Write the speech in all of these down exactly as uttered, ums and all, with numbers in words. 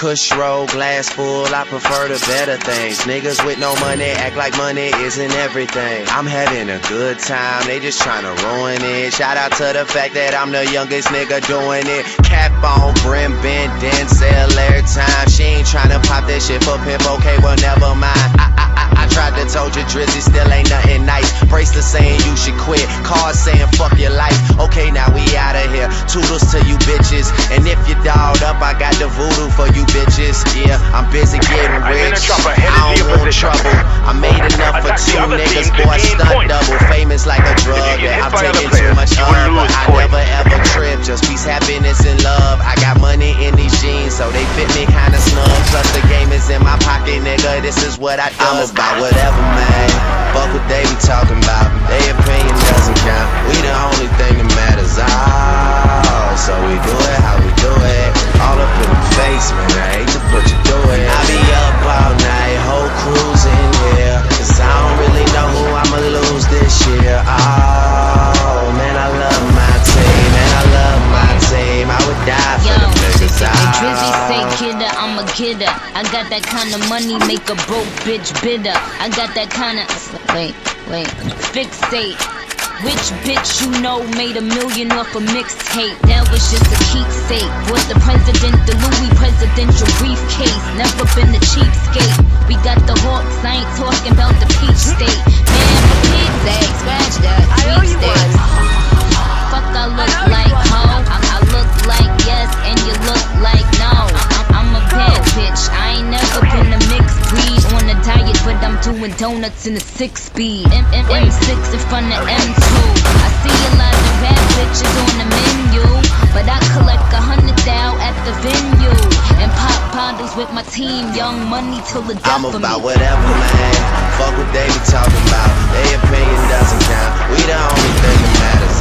Kush roll, glass full, I prefer the better things. Niggas with no money act like money isn't everything. I'm having a good time, they just tryna ruin it. Shout out to the fact that I'm the youngest nigga doing it. Cap on, brim bent, then sell every time. She ain't tryna pop that shit for pimp, okay, well never mind. I, I, I, I tried to told you Drizzy still ain't nothing nice. Bracelet saying you should quit, cards saying fuck your life. Okay, now we outta here, toodles to you bitches. And if you dolled up, I got the voodoo for you bitches. Yeah, I'm busy getting rich, I don't want trouble. I made enough for two niggas, boy, stunt double. Famous like a drug that I'm taking too much of, but I never ever trip, just peace, happiness, and love. I got money in these jeans, so they fit me kinda snug. Plus the game is in my pocket, nigga, this is what I do. I'm about whatever, man, fuck what they be talking about. Their opinion doesn't count, we the only thing that matters. Oh, so we do it how we do it, all up in the face, man, I hate to put you through it. I be up all night, whole crew's in here, cause I don't really know who I'ma lose this year. Oh, man, I love my team, man, I love my team, I would die for the niggas. Drizzy say kidder, I'm a kidder. I got that kind of money, make a broke bitch bitter. I got that kind of, wait, wait, fixate. Which bitch you know made a million off a mixtape? That was just a keepsake. Was the president the Louis presidential briefcase? Never been a cheapskate. We got the hawks, I ain't talking about the peach state. Man, for Pete's sake, scratch that, sweepstakes. Fuck I look like, ho? I, I look like yes, and you look like no. I'm, I'm a bad bitch, I ain't never been a mixed breed. On a diet, but I'm doing donuts in a six speed. M M M six in front of M two. I see a lot of rap bitches on the menu, but I collect a hundred thou at the venue and pop bottles with my team. Young money till the death I'm of me. about whatever, man, fuck what they be talking about. Their opinion doesn't count, we the only thing that matters.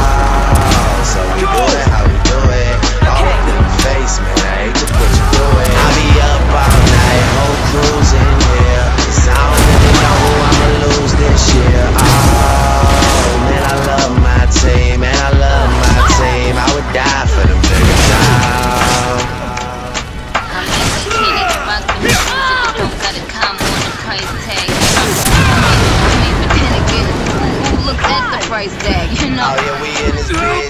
Oh, so we do it how we do it, all up in the face, man, I hate to put you through it. I be up all night, whole crew's in here, cause I don't really know who I'ma lose this year. Oh, man, I love my team, man, I love my team, I would die for them niggas. Oh. I'm educated, rock the music, don't got a comma on the price tag. I'm even Pinnacle, who looks at the price tag, you know? Oh yeah, we in this bitch.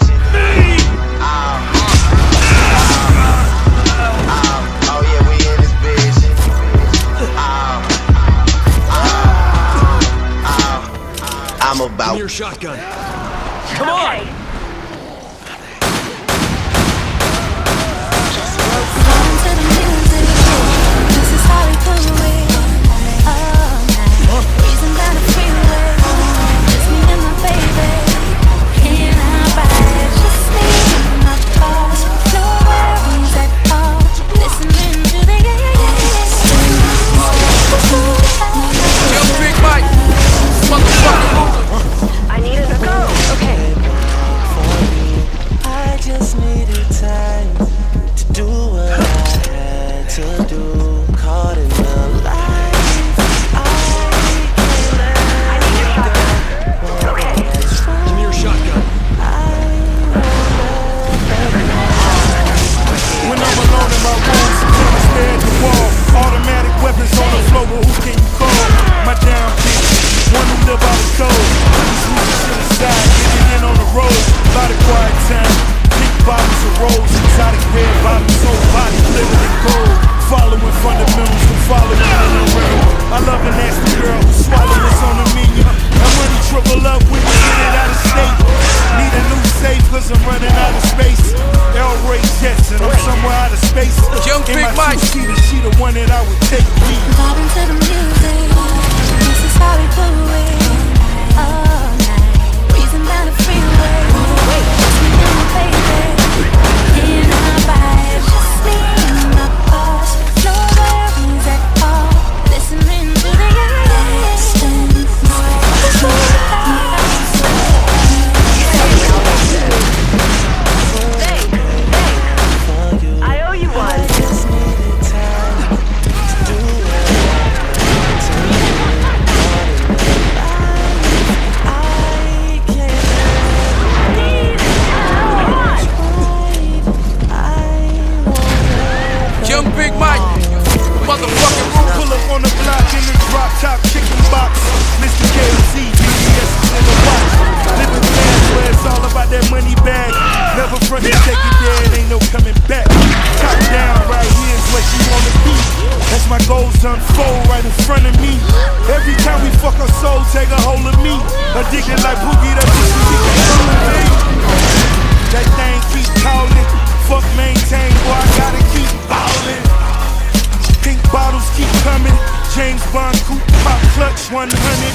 I'm about. Give me your shotgun. Come on! unfold right in front of me. Every time we fuck our soul, take a hold of me. Addicted like Boogie, that pussy be controlling me. That thing keep calling, fuck maintain, boy I gotta keep ballin'. Pink bottles keep coming, James Bond coupe pop clutch one hundred.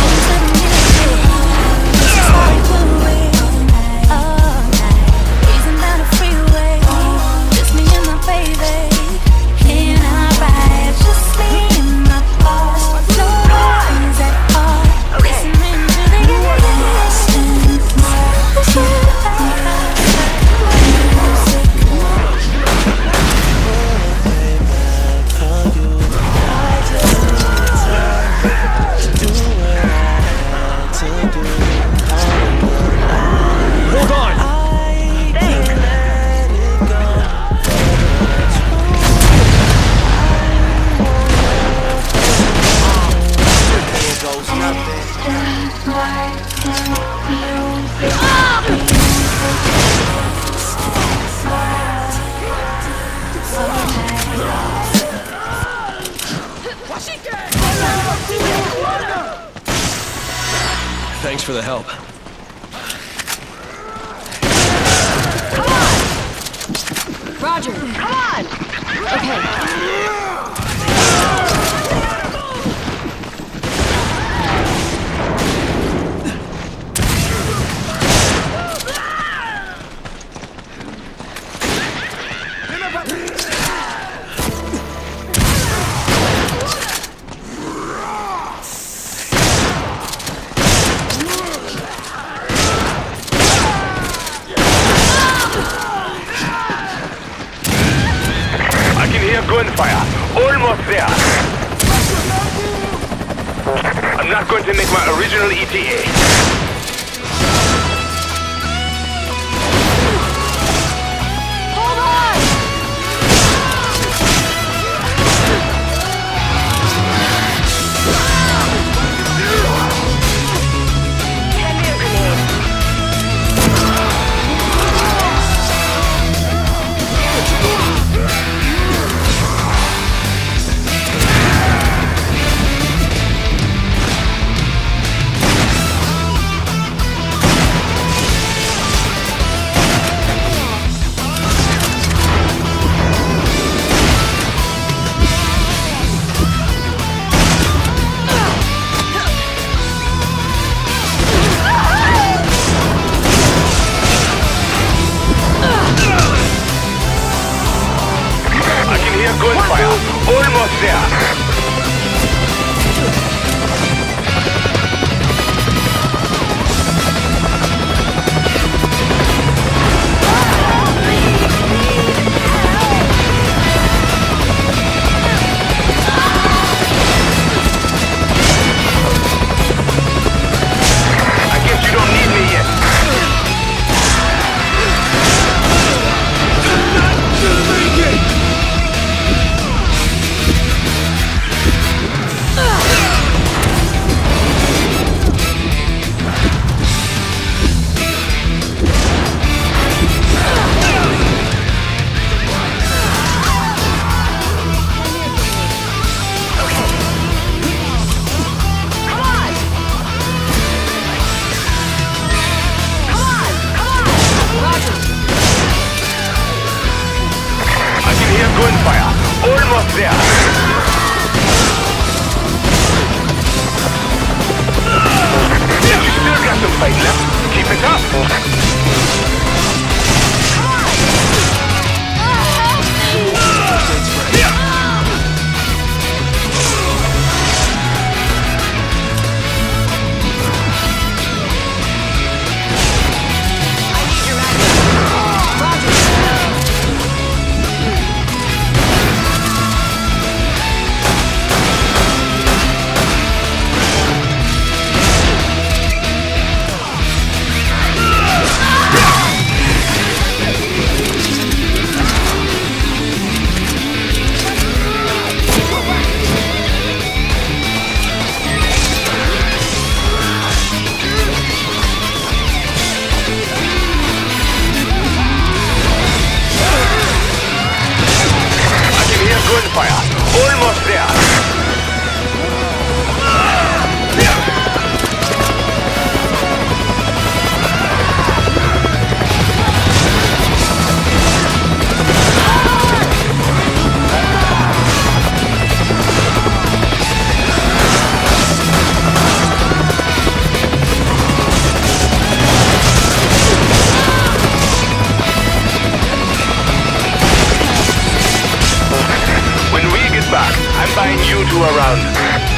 Thanks for the help. Come on! Roger, come on! Okay. Gunfire. Almost there. I'm not going to make my original E T A. Gunfire. Almost there. Gunfire. Almost there. You still got some fight left. Keep it up. Gunfire. Almost there. find you two around.